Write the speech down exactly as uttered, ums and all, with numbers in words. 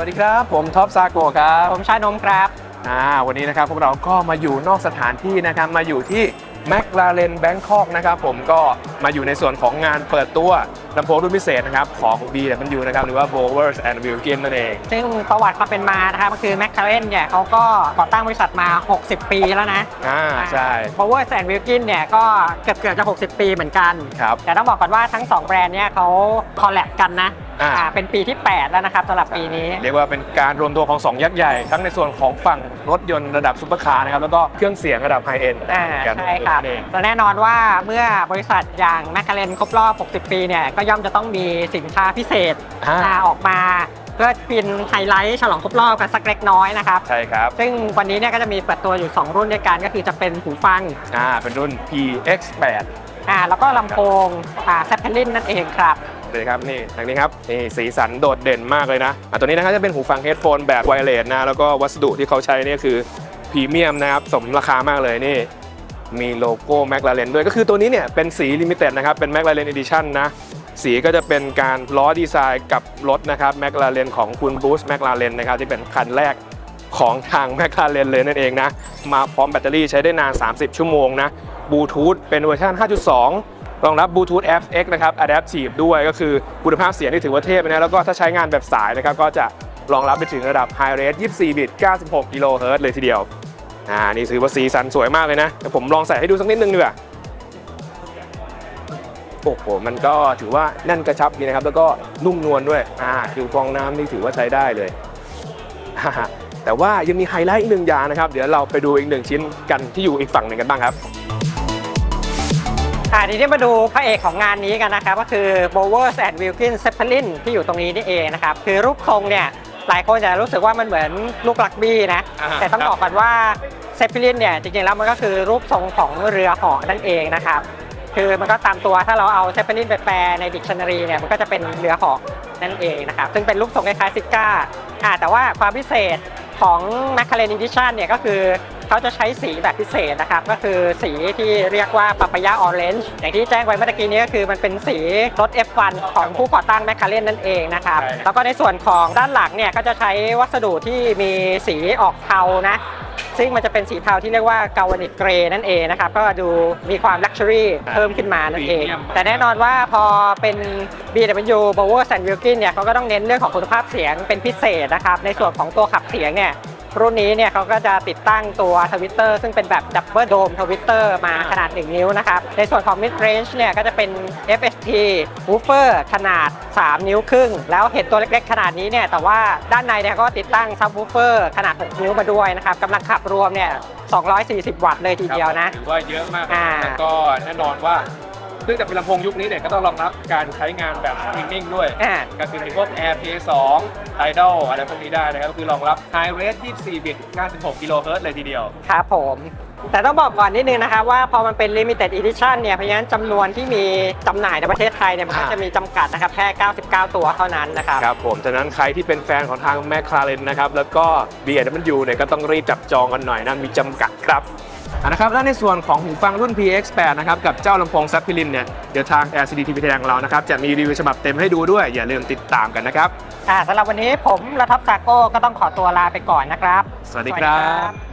ดีครับผมท็อปซาโกะครับผมชานมครับอ่าวันนี้นะครับพวกเราก็มาอยู่นอกสถานที่นะครับมาอยู่ที่แมคลาเรนแบงคอกนะครับผมก็มาอยู่ในส่วนของงานเปิดตัวลำโพงรุ่นพิเศษนะครับของ บี ดับเบิลยู นะครับหรือว่า Bowers and Wilkins นั่นเองซึ่งประวัติความเป็นมานะครับก็คือแมคลาเรนเนี่ยเขาก็ก่อตั้งบริษัทมาหกสิบปีแล้วนะอ่าใช่ Bowers and Wilkins เนี่ยก็เกือบเกือบจะหกสิบปีเหมือนกันครับแต่ต้องบอกก่อนว่าทั้งสองแบรนด์เนี่ยเขาคอลแลบกันนะอ่าเป็นปีที่แปดแล้วนะครับสำหรับปีนี้เรียกว่าเป็นการรวมตัวของสองยักษ์ใหญ่ทั้งในส่วนของฝั่งรถยนต์ระดับซุปเปอร์คาร์นะครับแล้วก็เครื่องเสียงระดับไฮเอ็นด์ใช่ครับและแน่นอนว่าเมื่อบริษัทอย่างแมคลาเรนครบรอบหกสิบปีเนี่ยก็ย่อมจะต้องมีสินค้าพิเศษออกมาเพื่อเป็นไฮไลท์ฉลองครบรอบกันสักเล็กน้อยนะครับใช่ครับซึ่งวันนี้เนี่ยก็จะมีเปิดตัวอยู่สองรุ่นด้วยกันก็คือจะเป็นหูฟังอ่าเป็นรุ่น พี เอ็กซ์ แปดอ่าแล้วก็ลำโพงอ่าแซปเปลินนั่นเองครับเลยครับนี่ทางนี้ครับนี่สีสันโดดเด่นมากเลยนะอ่ะตัวนี้นะครับจะเป็นหูฟังเฮดโฟนแบบไวเลสนะแล้วก็วัสดุที่เขาใช้นี่คือพรีเมียมนะครับสมราคามากเลยนี่มีโลโก้แมคลาเรนด้วยก็คือตัวนี้เนี่ยเป็นสีลิมิเต็ดนะครับเป็นแมคลาเรนอีดิชั่นนะสีก็จะเป็นการล้อดีไซน์กับรถนะครับแมคลาเรนของคุณบรูซแมคลาเรนนะครับที่เป็นคันแรกของทางแมคลาเรนเลยนั่นเองนะมาพร้อมแบตเตอรี่ใช้ได้นานสามสิบชั่วโมงนะบลูทูธเป็นเวอร์ชัน ห้าจุดสองรองรับ Bluetooth เอฟ เอ็กซ์ นะครับ Adaptive ด้วยก็คือคุณภาพเสียงที่ถือว่าเทพนะแล้วก็ถ้าใช้งานแบบสายนะครับก็จะรองรับไปถึงระดับ High Rate ยี่สิบสี่ บิต เก้าสิบหก กิโลเฮิรตซ์เลยทีเดียวอ่านี่ถือว่าสีสันสวยมากเลยนะเดี๋ยวผมลองใส่ให้ดูสักนิดนึงดีกว่าโอ้โหมันก็ถือว่าแน่นกระชับดีนะครับแล้วก็นุ่มนวลด้วยอ่าคือฟองน้ำนี่ถือว่าใช้ได้เลยแต่ว่ายังมีไฮไลท์อีกหนึ่งอย่างนะครับเดี๋ยวเราไปดูอีกหนึ่งชิ้นกันที่อยู่อีกฝั่งหนึ่งกันบ้างครับอ่าทีนี้มาดูพระเอกของงานนี้กันนะครับก็คือ Bowers and Wilkins Zeppelin ที่อยู่ตรงนี้นี่เองนะครับคือรูปทรงเนี่ยหลายคนจะรู้สึกว่ามันเหมือนลูกรักบี้นะแต่ต้องบอกก่อนว่า Zeppelin เนี่ยจริงๆแล้วมันก็คือรูปทรงของเรือเหาะนั่นเองนะครับคือมันก็ตามตัวถ้าเราเอา Zeppelin ไปแปลใน Dictionary เนี่ยมันก็จะเป็นเรือเหาะนั่นเองนะครับซึ่งเป็นรูปทรงคล้ายๆซิก้าอ่าแต่ว่าความพิเศษของ McLaren Edition เนี่ยก็คือเขาจะใช้สีแบบพิเศษนะครับก็คือสีที่เรียกว่า Papaya Orange อย่างที่แจ้งไว้เมื่อกี้นี้ก็คือมันเป็นสีรถ เอฟ วัน ของผู้ก่อตั้ง McLaren นั่นเองนะครับแล้วก็ในส่วนของด้านหลังเนี่ยก็จะใช้วัสดุที่มีสีออกเทานะซึ่งมันจะเป็นสีเทาที่เรียกว่า Galvanic Grey นั่นเองนะครับก็ดูมีความ Luxury เพิ่มขึ้นมานั่นเองแต่แน่นอนว่าพอเป็น บี ดับเบิลยู Bowers and Wilkins เนี่ยเขาก็ต้องเน้นเรื่องของคุณภาพเสียงเป็นพิเศษนะครับในส่วนของตัวขับเสียงเนี่ยรุ่นนี้เนี่ยเขาก็จะติดตั้งตัวทวิตเตอร์ซึ่งเป็นแบบดับเบิลโดมทวิตเตอร์มาขนาดหนึ่งนิ้วนะครับในส่วนของ Mid Range เนี่ยก็จะเป็น เอฟ เอส ที Woofer ขนาดสามนิ้วครึ่งแล้วเห็นตัวเล็กๆขนาดนี้เนี่ยแต่ว่าด้านในเนี่ยก็ติดตั้ง Subwoofer ขนาดหกนิ้วมาด้วยนะครับกำลังขับรวมเนี่ยสองร้อยสี่สิบวัตต์เลยทีเดียวนะถือว่าเยอะมากแล้วก็แน่นอนว่าเนื่องจากเป็นลำโพงยุคนี้เนี่ยก็ต้องรองรับการใช้งานแบบสตรีมมิ่งด้วยก็คือมีพวก AirPlay สอง Tidal อะไรพวกนี้ได้นะครับก็คือรองรับ High Rate ยี่สิบสี่ บิต เก้าสิบหก กิโลเฮิรตซ์เลยทีเดียวครับผมแต่ต้องบอกก่อนนิดนึงนะครับว่าพอมันเป็น Limited Edition เนี่ยเพราะฉะนั้นจำนวนที่มีจำหน่ายในประเทศไทยเนี่ยมันก็จะมีจำกัดนะครับแค่เก้าสิบเก้าตัวเท่านั้นนะครับครับผมฉะนั้นใครที่เป็นแฟนของทาง McLaren นะครับแล้วก็ บี ดับเบิลยู เนี่ยก็ต้องรีบจับจองกันหน่อยนะมีจำกัดครับนะครับและในส่วนของหูฟังรุ่น พี เอ็กซ์ แปด นะครับกับเจ้าลำโพง Zeppelin เนี่ยเดี๋ยวทาง แอล ซี ดี ที วี ไทยของเรานะครับจะมีรีวิวฉบับเต็มให้ดูด้วยอย่าลืมติดตามกันนะครับอ่าสำหรับวันนี้ผมและท็อปซาโก้ก็ต้องขอตัวลาไปก่อนนะครับสวัสดีครับ